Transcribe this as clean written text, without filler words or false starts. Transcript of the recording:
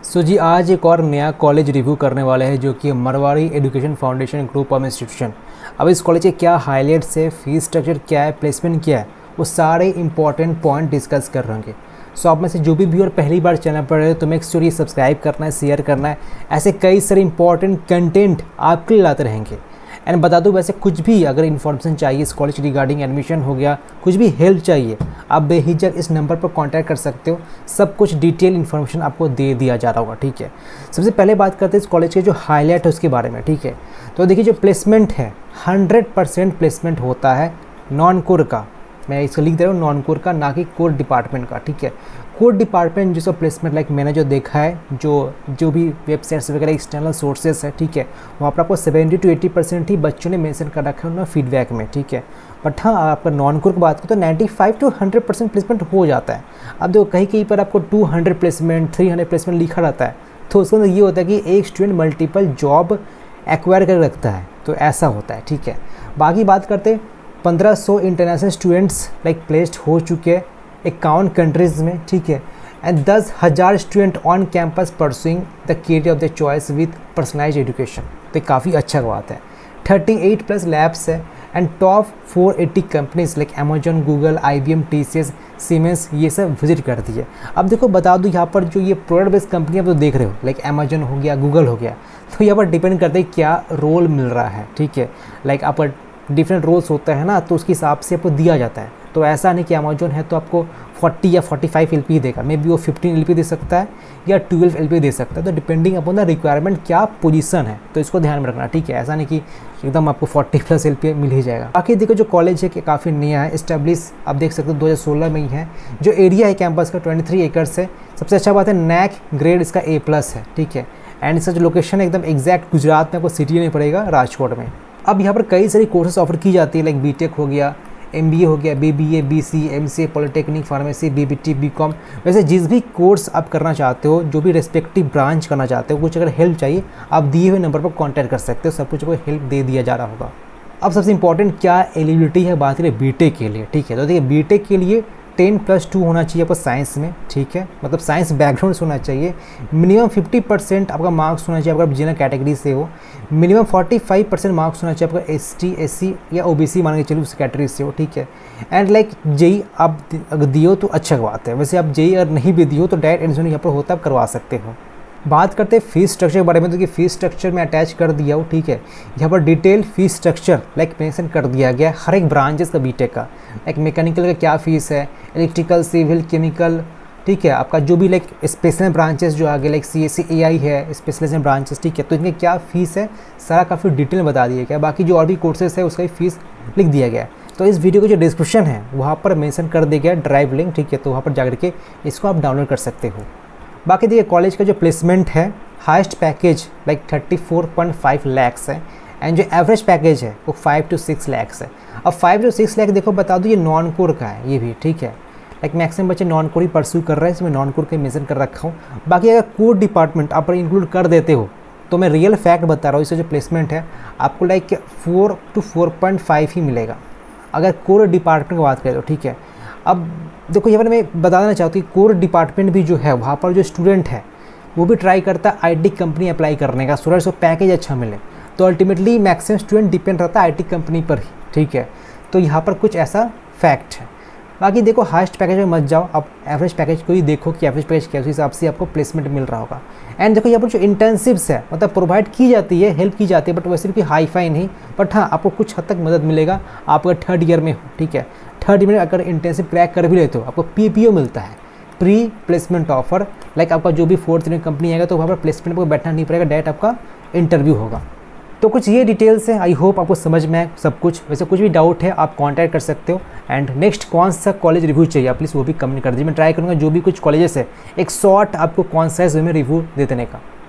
जी आज एक और नया कॉलेज रिव्यू करने वाले हैं जो कि Marwari education foundation group of institution. अब इस कॉलेज के क्या हाईलाइट्स है, फीस स्ट्रक्चर क्या है, प्लेसमेंट क्या है, वो सारे इंपॉर्टेंट पॉइंट डिस्कस कर रहे होंगे। सो आप में से जो भी व्यूअर पहली बार चैनल पर है तो मेक श्योर ये सब्सक्राइब करना है, शेयर करना है। ऐसे कई सारे इंपॉर्टेंट कंटेंट आपके लिए लाते रहेंगे। एंड बता दूं, वैसे कुछ भी अगर इन्फॉर्मेशन चाहिए इस कॉलेज रिगार्डिंग एडमिशन हो गया, कुछ भी हेल्प चाहिए, आप बेहिचक इस नंबर पर कांटेक्ट कर सकते हो। सब कुछ डिटेल इन्फॉर्मेशन आपको दे दिया जा रहा होगा। ठीक है, सबसे पहले बात करते हैं इस कॉलेज के जो हाईलाइट है उसके बारे में। ठीक है, तो देखिए जो प्लेसमेंट है 100% प्लेसमेंट होता है नॉन कोर का। मैं इसको लिख दे रहा हूँ नॉन कोर का, ना कि कोर डिपार्टमेंट का। ठीक है, कोर डिपार्टमेंट जो सब प्लेसमेंट लाइक मैंने जो देखा है, जो भी वेबसाइट्स वगैरह एक्सटर्नल सोर्सेस है, ठीक है, वहाँ पर आपको 70 to 80% ही बच्चों ने मेंशन कर रखा है उन्होंने फीडबैक में। ठीक है, बट हाँ आपका नॉन कोर की बात करो तो 95 to 100% प्लेसमेंट हो जाता है। अब देखो कहीं पर आपको 200 प्लेसमेंट 300 प्लेसमेंट लिखा रहता है, तो उसके अंदर ये होता है कि एक स्टूडेंट मल्टीपल जॉब एक्वायर कर रखता है, तो ऐसा होता है। ठीक है, बाकी बात करते 1500 इंटरनेशनल स्टूडेंट्स लाइक प्लेस्ड हो चुके हैं 51 कंट्रीज़ में। ठीक है, and 10,000 student on campus pursuing the career of the choice with personalise education. तो काफ़ी अच्छा बात है। 38+ लैब्स है and top 480 companies like Amazon, Google, IBM, TCS, Siemens ये सब विजिट करती है। अब देखो बता दूँ यहाँ पर जो ये प्रोडक्ट बेस्ड कंपनी आप तो देख रहे हो लाइक अमेजन हो गया, गूगल हो गया, तो यहाँ पर डिपेंड करता है क्या रोल मिल रहा है। ठीक है, लाइक आप डिफरेंट रोल्स होता है ना, तो उसके हिसाब से आपको दिया जाता है। तो ऐसा नहीं कि अमेजोन है तो आपको 40 या 45 LP देगा, मे बी वो 15 LP दे सकता है या 12 LP दे सकता है। तो डिपेंडिंग अपॉन द रिक्वायरमेंट क्या पोजीशन है, तो इसको ध्यान में रखना। ठीक है, ऐसा नहीं कि एकदम आपको 40+ LP मिल ही जाएगा। बाकी देखो जो कॉलेज है कि काफ़ी नया है, इस्टेब्लिश आप देख सकते हो 2016 में ही है। जो एरिया है कैंपस का 23 एकड़ है। सबसे अच्छा बात है NAC ग्रेड इसका A+ है। ठीक है, एंड इसका जो लोकेशन है एकदम एग्जैक्ट गुजरात में, आपको सिटी नहीं पड़ेगा, राजकोट में। अब यहाँ पर कई सारी कोर्सेज ऑफर की जाती है लाइक BTech हो गया, MBA हो गया, BBA, BCA, MCA, polytechnic, pharmacy, BBT, BCom। वैसे जिस भी कोर्स आप करना चाहते हो, जो भी रेस्पेक्टिव ब्रांच करना चाहते हो, कुछ अगर हेल्प चाहिए आप दिए हुए नंबर पर कांटेक्ट कर सकते हो, सब कुछ आपको हेल्प दे दिया जा रहा होगा। अब सबसे इंपॉर्टेंट क्या एलिजिबिलिटी है, बात करें BTech के लिए। ठीक है, तो देखिए BTech के लिए 10+2 होना चाहिए आपको साइंस में। ठीक है, मतलब साइंस बैकग्राउंड से होना चाहिए। मिनिमम 50% आपका मार्क्स होना चाहिए अगर जनरल कैटेगरी से हो। मिनिमम 45% मार्क्स होना चाहिए आपका ST, SC या OBC मान के चलिए उस कैटेगरी से हो। ठीक है, एंड लाइक JEE आप अगर दियो तो अच्छा बात है। वैसे आप JEE अगर नहीं भी दियो तो डायरेक्ट एडमिशन यहाँ पर होता है, आप करवा सकते हो। बात करते हैं फीस स्ट्रक्चर के बारे में, तो कि फीस स्ट्रक्चर में अटैच कर दिया हो। ठीक है, यहाँ पर detail fees structure like mention कर दिया गया हर एक ब्रांचेस का BTech का। लाइक मैकेनिकल का क्या फ़ीस है, इलेक्ट्रिकल, सिविल, केमिकल। ठीक है, आपका जो भी लाइक स्पेशल ब्रांचेस जो आगे लाइक CSE AI है, स्पेशलाइजेशन ब्रांचेस। ठीक है, तो इनके क्या फ़ीस है सारा काफ़ी डिटेल में बता दिया गया। बाकी जो और भी कोर्सेज है उसका भी फीस लिख दिया गया है। तो इस वीडियो का जो डिस्क्रिप्शन है वहाँ पर मेंशन कर दिया गया ड्राइव लिंक। ठीक है, तो वहाँ पर जाकर के इसको आप डाउनलोड कर सकते हो। बाकी देखिए कॉलेज का जो प्लेसमेंट है, हाईएस्ट पैकेज लाइक 34.5 लाख है, एंड जो एवरेज पैकेज है वो 5 to 6 लाख है। अब 5 to 6 लाख देखो बता दूँ ये नॉन कोर का है ये भी। ठीक है, लाइक मैक्सिमम बच्चे नॉन कोर ही परस्यू कर रहे हैं, इसमें नॉन कोर का मेंशन कर रखा हूँ। बाकी अगर कोर डिपार्टमेंट आप इंक्लूड कर देते हो तो मैं रियल फैक्ट बता रहा हूँ, इससे जो प्लेसमेंट है आपको लाइक 4 to 4.5 ही मिलेगा अगर कोर डिपार्टमेंट की बात करें तो। ठीक है, अब देखो यहाँ पर मैं बताना चाहता हूँ कोर डिपार्टमेंट भी जो है वहाँ पर जो स्टूडेंट है वो भी ट्राई करता है IT कंपनी अप्लाई करने का, सो उसको पैकेज अच्छा मिले। तो अल्टीमेटली मैक्सिमम स्टूडेंट डिपेंड रहता है IT कंपनी पर ही। ठीक है, तो यहाँ पर कुछ ऐसा फैक्ट है। बाकी देखो हाईएस्ट पैकेज में मत जाओ, आप एवरेज पैकेज को ही देखो कि एवरेज पैकेज क्या, उस हिसाब से आपको प्लेसमेंट मिल रहा होगा। एंड देखो यहाँ पर जो इंटर्नशिप्स है मतलब प्रोवाइड की जाती है, हेल्प की जाती है, बट वैसे भी हाई फाई नहीं, बट हाँ आपको कुछ हद तक मदद मिलेगा आप अगर 3rd ईयर में हो। ठीक है, 3rd ईयर में अगर इंटर्नशिप क्रैक कर भी लेते हो आपको PPO मिलता है, प्री प्लेसमेंट ऑफर। लाइक आपका जो भी 4th ईयर कंपनी आएगा तो वहाँ पर प्लेसमेंट पर बैठना नहीं पड़ेगा, डायरेक्ट आपका इंटरव्यू होगा। तो कुछ ये डिटेल्स है, आई होप आपको समझ में आए सब कुछ। वैसे कुछ भी डाउट है आप कांटेक्ट कर सकते हो। एंड नेक्स्ट कौन सा कॉलेज रिव्यू चाहिए आप प्लीज़ वो भी कमेंट कर दीजिए। मैं ट्राई करूँगा जो भी कुछ कॉलेजेस है एक शॉर्ट आपको कॉन्साइज वे में रिव्यू दे देने का।